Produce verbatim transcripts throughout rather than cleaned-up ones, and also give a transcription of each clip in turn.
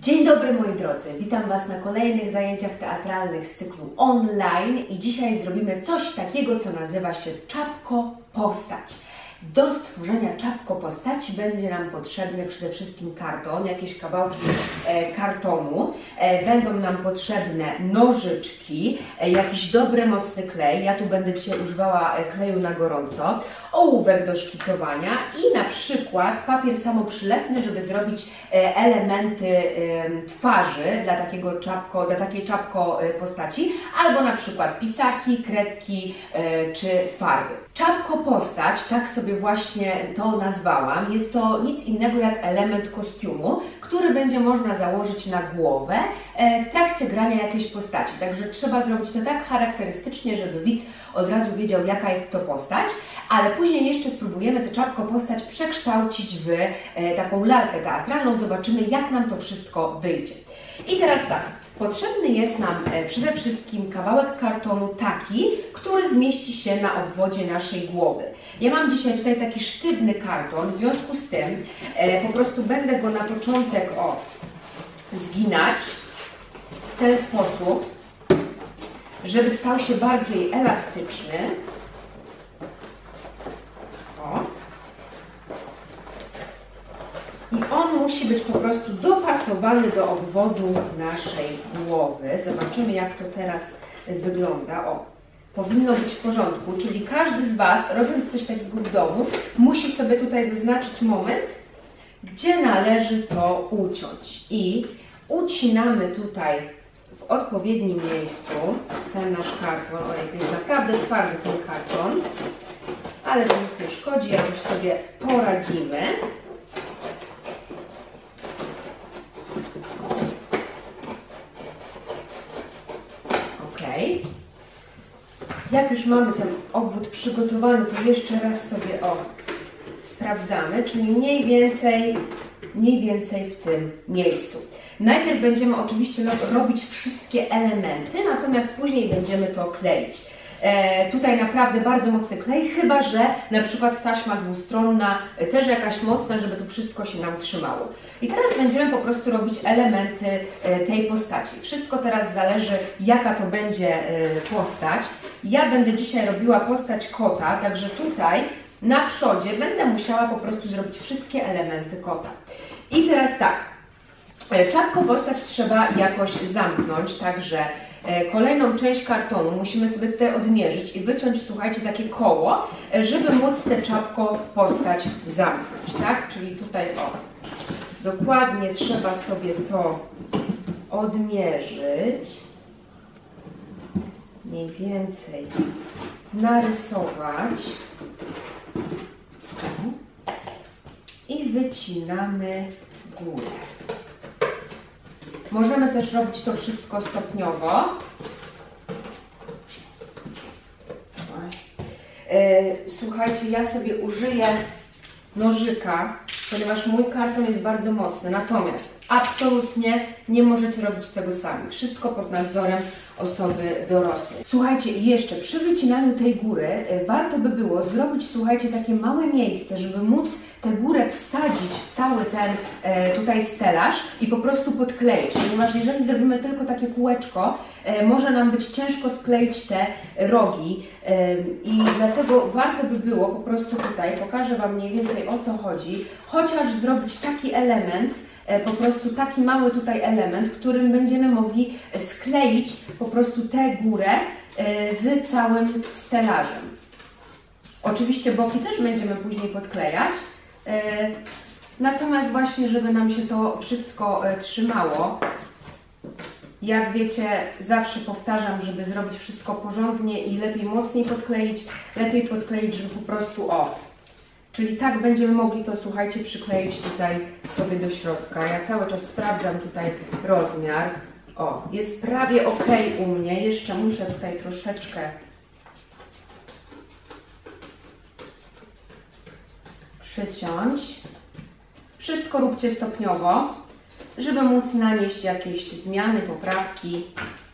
Dzień dobry moi drodzy, witam Was na kolejnych zajęciach teatralnych z cyklu online i dzisiaj zrobimy coś takiego, co nazywa się czapko postać. Do stworzenia czapko postaci będzie nam potrzebny przede wszystkim karton, jakieś kawałki e, kartonu, e, będą nam potrzebne nożyczki, e, jakiś dobry, mocny klej, ja tu będę dzisiaj używała e, kleju na gorąco, ołówek do szkicowania i na przykład papier samoprzylepny, żeby zrobić e, elementy e, twarzy dla, takiego czapko, dla takiej czapko e, postaci, albo na przykład pisaki, kredki e, czy farby. Czapko postać, tak sobie właśnie to nazwałam, jest to nic innego jak element kostiumu, który będzie można założyć na głowę w trakcie grania jakiejś postaci. Także trzeba zrobić to tak charakterystycznie, żeby widz od razu wiedział, jaka jest to postać, ale później jeszcze spróbujemy tę czapko postać przekształcić w taką lalkę teatralną, zobaczymy, jak nam to wszystko wyjdzie. I teraz tak. Potrzebny jest nam przede wszystkim kawałek kartonu taki, który zmieści się na obwodzie naszej głowy. Ja mam dzisiaj tutaj taki sztywny karton, w związku z tym e, po prostu będę go na początek o, zginać w ten sposób, żeby stał się bardziej elastyczny. O. I on musi być po prostu dopasowany do obwodu naszej głowy. Zobaczymy, jak to teraz wygląda. O, powinno być w porządku, czyli każdy z Was, robiąc coś takiego w domu, musi sobie tutaj zaznaczyć moment, gdzie należy to uciąć. I ucinamy tutaj w odpowiednim miejscu ten nasz karton. Ojej, to jest naprawdę twardy ten karton, ale to nic nie szkodzi, jakoś sobie poradzimy. Jak już mamy ten obwód przygotowany, to jeszcze raz sobie o sprawdzamy, czyli mniej więcej, mniej więcej w tym miejscu. Najpierw będziemy oczywiście robić wszystkie elementy, natomiast później będziemy to kleić. E, tutaj naprawdę bardzo mocny klej, chyba że na przykład taśma dwustronna, e, też jakaś mocna, żeby to wszystko się nam trzymało. I teraz będziemy po prostu robić elementy e, tej postaci. Wszystko teraz zależy, jaka to będzie e, postać. Ja będę dzisiaj robiła postać kota, także tutaj na przodzie będę musiała po prostu zrobić wszystkie elementy kota. I teraz tak, e, czapko postać trzeba jakoś zamknąć, także kolejną część kartonu musimy sobie tutaj odmierzyć i wyciąć, słuchajcie, takie koło, żeby móc tę czapko postać zamknąć, tak? Czyli tutaj o, dokładnie trzeba sobie to odmierzyć, mniej więcej narysować i wycinamy górę. Możemy też robić to wszystko stopniowo. Słuchajcie, ja sobie użyję nożyka, ponieważ mój karton jest bardzo mocny. Natomiast absolutnie nie możecie robić tego sami. Wszystko pod nadzorem osoby dorosłej. Słuchajcie, i jeszcze przy wycinaniu tej góry warto by było zrobić, słuchajcie, takie małe miejsce, żeby móc tę górę wsadzić w cały ten e, tutaj stelaż i po prostu podkleić, ponieważ jeżeli zrobimy tylko takie kółeczko, e, może nam być ciężko skleić te rogi e, i dlatego warto by było po prostu tutaj, pokażę Wam mniej więcej, o co chodzi, chociaż zrobić taki element, po prostu taki mały tutaj element, którym będziemy mogli skleić po prostu tę górę z całym stelażem. Oczywiście boki też będziemy później podklejać, natomiast właśnie, żeby nam się to wszystko trzymało, jak wiecie, zawsze powtarzam, żeby zrobić wszystko porządnie i lepiej mocniej podkleić, lepiej podkleić, żeby po prostu o, czyli tak będziemy mogli to, słuchajcie, przykleić tutaj sobie do środka. Ja cały czas sprawdzam tutaj rozmiar. O, jest prawie ok u mnie. Jeszcze muszę tutaj troszeczkę przyciąć. Wszystko róbcie stopniowo, żeby móc nanieść jakieś zmiany, poprawki.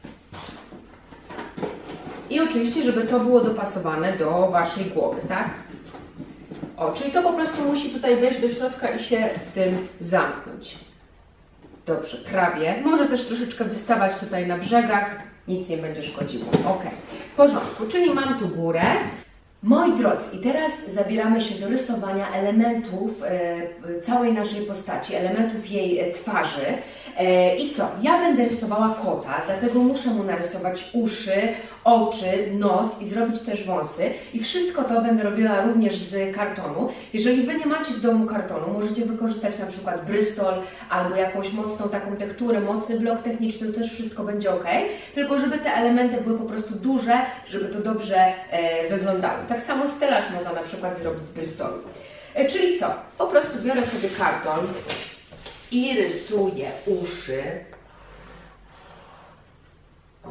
I oczywiście, żeby to było dopasowane do Waszej głowy, tak? O, czyli to po prostu musi tutaj wejść do środka i się w tym zamknąć. Dobrze, prawie. Może też troszeczkę wystawać tutaj na brzegach, nic nie będzie szkodziło. Ok, w porządku, czyli mam tu górę. Moi drodzy, i teraz zabieramy się do rysowania elementów e, całej naszej postaci, elementów jej e, twarzy. E, I co? Ja będę rysowała kota, dlatego muszę mu narysować uszy, oczy, nos i zrobić też wąsy. I wszystko to będę robiła również z kartonu. Jeżeli Wy nie macie w domu kartonu, możecie wykorzystać na przykład Bristol albo jakąś mocną taką tekturę, mocny blok techniczny, to też wszystko będzie ok. Tylko żeby te elementy były po prostu duże, żeby to dobrze e, wyglądało. Tak samo stelaż można na przykład zrobić z Bristolu. E, czyli co? Po prostu biorę sobie karton i rysuję uszy. O.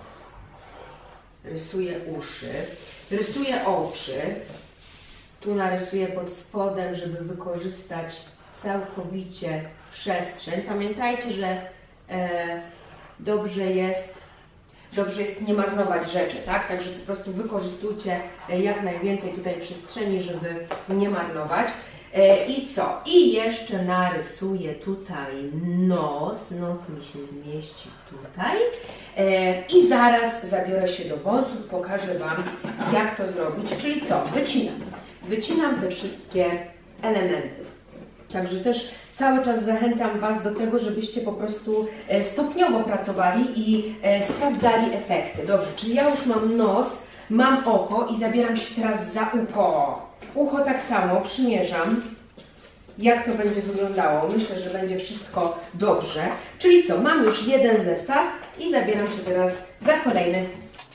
Rysuję uszy. Rysuję oczy. Tu narysuję pod spodem, żeby wykorzystać całkowicie przestrzeń. Pamiętajcie, że e, dobrze jest Dobrze jest nie marnować rzeczy, tak? Także po prostu wykorzystujcie jak najwięcej tutaj przestrzeni, żeby nie marnować. I co? I jeszcze narysuję tutaj nos. Nos mi się zmieści tutaj. I zaraz zabiorę się do wąsów, pokażę Wam, jak to zrobić. Czyli co? Wycinam. Wycinam te wszystkie elementy. Także też cały czas zachęcam Was do tego, żebyście po prostu stopniowo pracowali i sprawdzali efekty. Dobrze, czyli ja już mam nos, mam oko i zabieram się teraz za ucho. Ucho tak samo przymierzam, jak to będzie wyglądało. Myślę, że będzie wszystko dobrze. Czyli co, mam już jeden zestaw i zabieram się teraz za kolejny.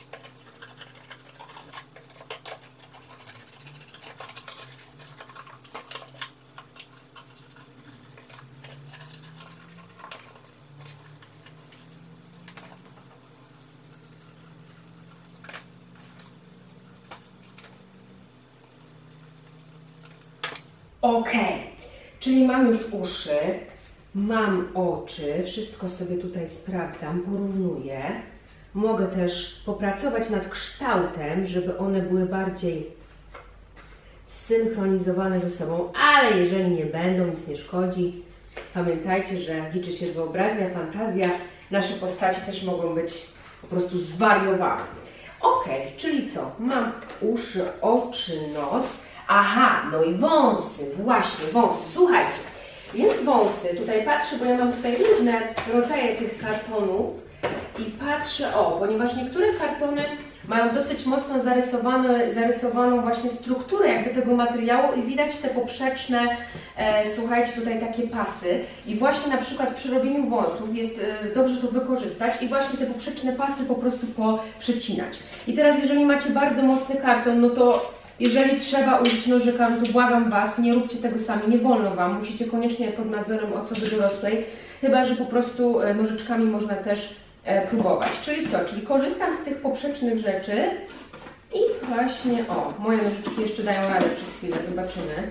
Ok, czyli mam już uszy, mam oczy, wszystko sobie tutaj sprawdzam, porównuję. Mogę też popracować nad kształtem, żeby one były bardziej zsynchronizowane ze sobą, ale jeżeli nie będą, nic nie szkodzi. Pamiętajcie, że liczy się wyobraźnia, fantazja. Nasze postaci też mogą być po prostu zwariowane. Ok, czyli co? Mam uszy, oczy, nos. Aha, no i wąsy, właśnie wąsy. Słuchajcie, więc wąsy, tutaj patrzę, bo ja mam tutaj różne rodzaje tych kartonów i patrzę, o, ponieważ niektóre kartony mają dosyć mocno zarysowane, zarysowaną właśnie strukturę jakby tego materiału i widać te poprzeczne, e, słuchajcie, tutaj takie pasy i właśnie na przykład przy robieniu wąsów jest e, dobrze to wykorzystać i właśnie te poprzeczne pasy po prostu poprzecinać. I teraz jeżeli macie bardzo mocny karton, no to jeżeli trzeba użyć nożyka, no to błagam Was, nie róbcie tego sami, nie wolno Wam, musicie koniecznie pod nadzorem osoby dorosłej, chyba że po prostu nożyczkami można też e, próbować. Czyli co? Czyli korzystam z tych poprzecznych rzeczy i właśnie, o, moje nożyczki jeszcze dają radę przez chwilę, zobaczymy.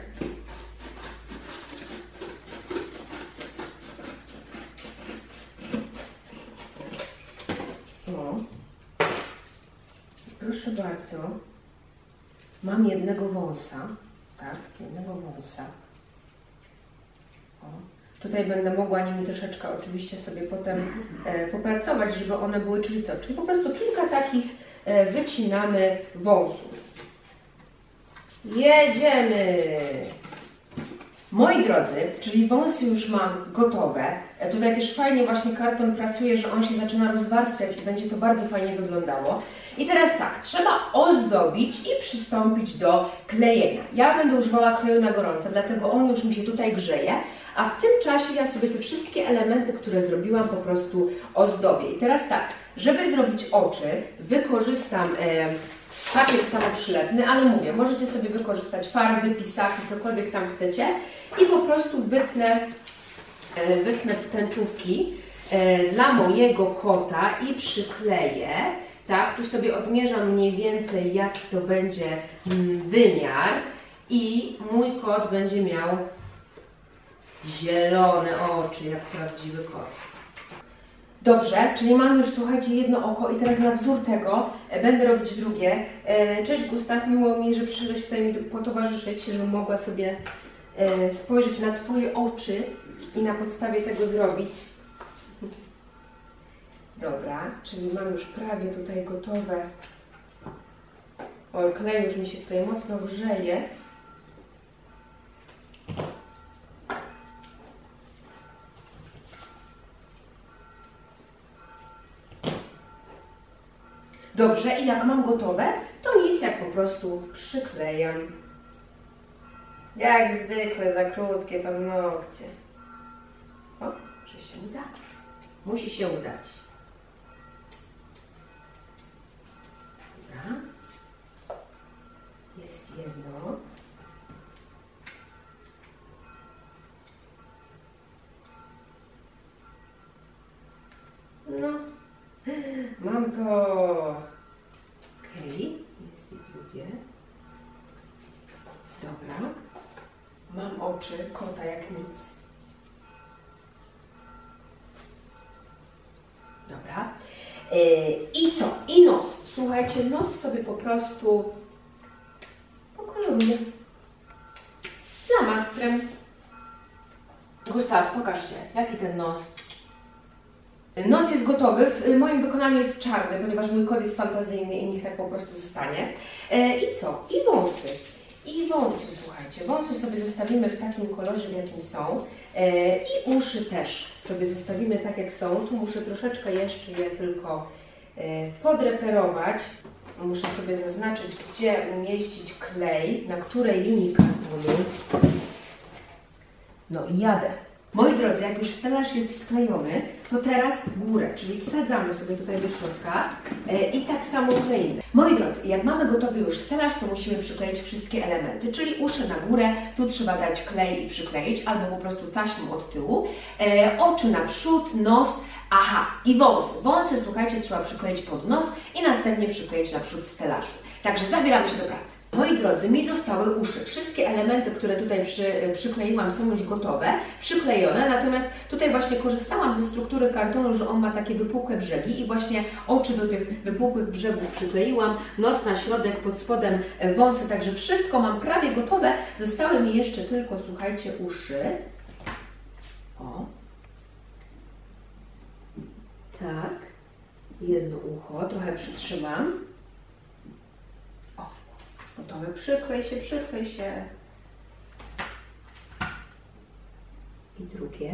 O, proszę bardzo. Mam jednego wąsa, tak, jednego wąsa. O. Tutaj będę mogła nimi troszeczkę oczywiście sobie potem e, popracować, żeby one były, czyli co? Czyli po prostu kilka takich e, wycinamy wąsów. Jedziemy! Moi drodzy, czyli wąsy już mam gotowe. E, tutaj też fajnie właśnie karton pracuje, że on się zaczyna rozwarstwiać i będzie to bardzo fajnie wyglądało. I teraz tak, trzeba ozdobić i przystąpić do klejenia. Ja będę używała kleju na gorąco, dlatego on już mi się tutaj grzeje, a w tym czasie ja sobie te wszystkie elementy, które zrobiłam, po prostu ozdobię. I teraz tak, żeby zrobić oczy, wykorzystam e, papier samoprzylepny, ale mówię, możecie sobie wykorzystać farby, pisaki, cokolwiek tam chcecie i po prostu wytnę, e, wytnę tęczówki e, dla mojego kota i przykleję. Tak, tu sobie odmierzam mniej więcej, jaki to będzie wymiar i mój kot będzie miał zielone oczy, jak prawdziwy kot. Dobrze, czyli mam już, słuchajcie, jedno oko i teraz na wzór tego będę robić drugie. Cześć Gustaw, miło mi, że przyszedłeś tutaj mi potowarzyszyć, żebym mogła sobie spojrzeć na Twoje oczy. i na podstawie tego zrobić. Dobra, czyli mam już prawie tutaj gotowe. Oj, klej już mi się tutaj mocno grzeje. Dobrze, i jak mam gotowe, to nic, jak po prostu przyklejam. Jak zwykle za krótkie paznokcie. O, czy się uda? Musi się udać. Dobra. Jest jedno. No, mam to. Okej, okay. Jest i drugie. Dobra. Mam oczy kota jak nic. Dobra. Yy, I co? I nos. Słuchajcie, nos sobie po prostu pokoloruję flamastrem. Gustaw, pokaż się, jaki ten nos. Nos jest gotowy, w moim wykonaniu jest czarny, ponieważ mój kot jest fantazyjny i niech tak po prostu zostanie. Yy, I co? I wąsy. I wąsy, słuchajcie, wąsy sobie zostawimy w takim kolorze, w jakim są. Yy, I uszy też sobie zostawimy tak, jak są. Tu muszę troszeczkę jeszcze je tylko yy, podreperować. Muszę sobie zaznaczyć, gdzie umieścić klej, na której linii kartonu. No i jadę. Moi drodzy, jak już stelaż jest sklejony, to teraz górę, czyli wsadzamy sobie tutaj do środka e, i tak samo kleimy. Moi drodzy, jak mamy gotowy już stelaż, to musimy przykleić wszystkie elementy, czyli uszy na górę, tu trzeba dać klej i przykleić, albo po prostu taśmą od tyłu, e, oczy na przód, nos, aha, i wąsy. Wąsy, słuchajcie, trzeba przykleić pod nos i następnie przykleić na przód stelażu. Także zabieramy się do pracy. Moi drodzy, mi zostały uszy. Wszystkie elementy, które tutaj przy, przykleiłam, są już gotowe, przyklejone, natomiast tutaj właśnie korzystałam ze struktury kartonu, że on ma takie wypukłe brzegi i właśnie oczy do tych wypukłych brzegów przykleiłam, nos na środek, pod spodem wąsy, także wszystko mam prawie gotowe. Zostały mi jeszcze tylko, słuchajcie, uszy. O. Tak. Jedno ucho, trochę przytrzymam. Gotowe. Przyklej się, przyklej się. I drugie.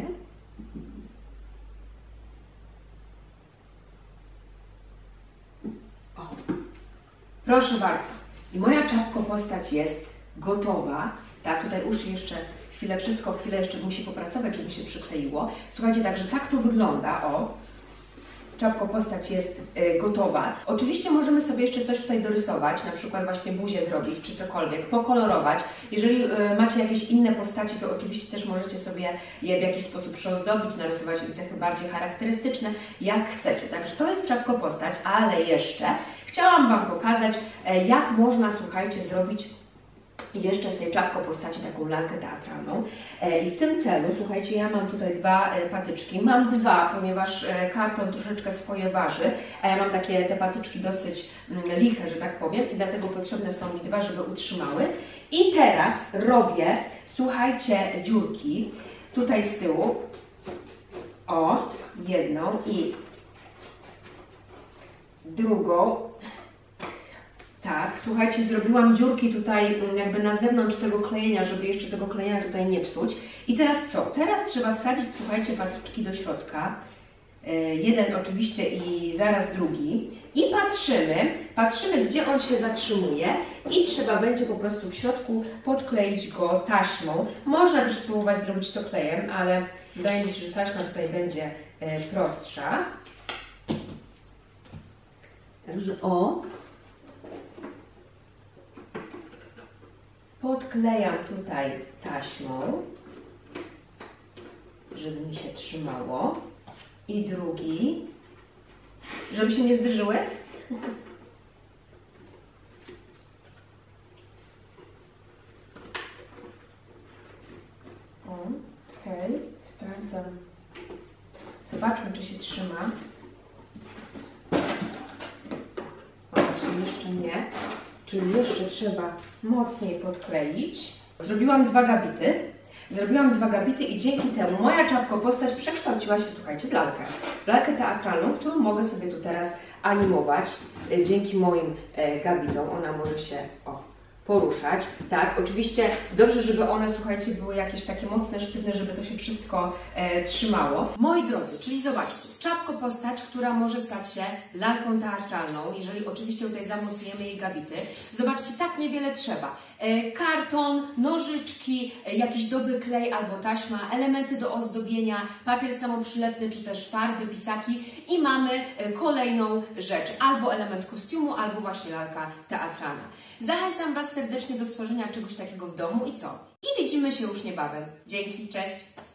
O. Proszę bardzo. I moja czapko postać jest gotowa. Tak, tutaj uszy jeszcze chwilę, wszystko chwilę jeszcze musi popracować, żeby się przykleiło. Słuchajcie, także tak to wygląda. O. Czapko postać jest y, gotowa. Oczywiście możemy sobie jeszcze coś tutaj dorysować, na przykład właśnie buzię zrobić, czy cokolwiek, pokolorować. Jeżeli y, macie jakieś inne postaci, to oczywiście też możecie sobie je w jakiś sposób przyozdobić, narysować cechy bardziej charakterystyczne, jak chcecie. Także to jest czapko postać, ale jeszcze chciałam Wam pokazać, y, jak można, słuchajcie, zrobić i jeszcze z tej czapko postaci taką lalkę teatralną. I w tym celu, słuchajcie, ja mam tutaj dwa patyczki. Mam dwa, ponieważ karton troszeczkę swoje waży, a ja mam takie te patyczki dosyć liche, że tak powiem, i dlatego potrzebne są mi dwa, żeby utrzymały. I teraz robię, słuchajcie, dziurki tutaj z tyłu. O, jedną i drugą. Tak, słuchajcie, zrobiłam dziurki tutaj jakby na zewnątrz tego klejenia, żeby jeszcze tego klejenia tutaj nie psuć. I teraz co? Teraz trzeba wsadzić, słuchajcie, patyczki do środka. Jeden oczywiście i zaraz drugi. I patrzymy, patrzymy, gdzie on się zatrzymuje i trzeba będzie po prostu w środku podkleić go taśmą. Można też spróbować zrobić to klejem, ale wydaje mi się, że taśma tutaj będzie prostsza. Także o. Podklejam tutaj taśmą, żeby mi się trzymało. I drugi, żeby się nie zderzyły. Okej, okay. Sprawdzam. Zobaczmy, czy się trzyma. O, czyli jeszcze nie. Czyli jeszcze trzeba mocniej podkleić. Zrobiłam dwa gabity. Zrobiłam dwa gabity i dzięki temu moja czapko postać przekształciła się, słuchajcie, w lalkę. W lalkę teatralną, którą mogę sobie tu teraz animować dzięki moim gabitom. Ona może się o, poruszać. Tak, oczywiście dobrze, żeby one, słuchajcie, były jakieś takie mocne, sztywne, żeby to się wszystko e, trzymało. Moi drodzy, czyli zobaczcie, czapko postać, która może stać się lalką teatralną, jeżeli oczywiście tutaj zamocujemy jej gabity. Zobaczcie, tak niewiele trzeba. E, karton, nożyczki, e, jakiś dobry klej albo taśma, elementy do ozdobienia, papier samoprzylepny czy też farby, pisaki i mamy e, kolejną rzecz, albo element kostiumu, albo właśnie lalka teatralna. Zachęcam Was serdecznie do stworzenia czegoś takiego w domu i co? I widzimy się już niebawem. Dzięki, cześć!